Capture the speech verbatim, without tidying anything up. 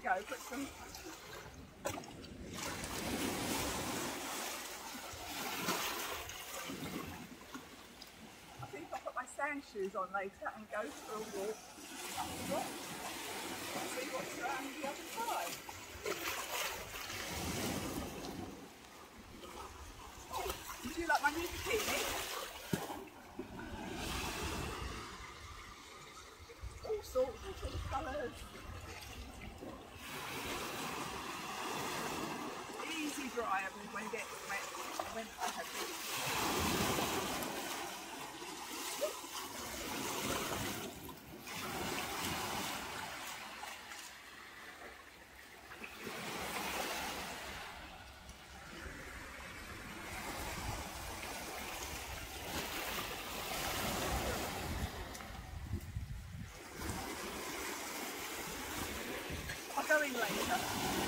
go, put some. I think I'll put my sand shoes on later and go for a walk. See what's around the other side. Oh, would you like my new bikini? All sorts, all sorts of colours. Easy dry when it gets wet. When I have these. I'll go in later.